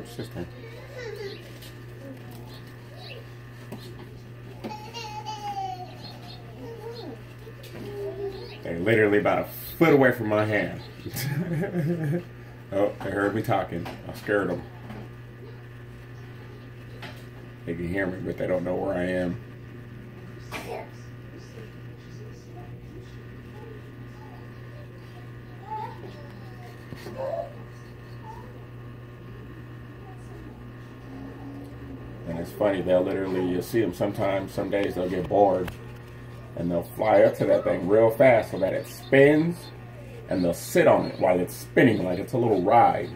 your sister. They're literally about a foot away from my hand. Oh, they heard me talking. I scared them. They can hear me, but they don't know where I am. And it's funny, they'll literally, you'll see them sometimes, some days they'll get bored and they'll fly up to that thing real fast so that it spins, and they'll sit on it while it's spinning like it's a little ride.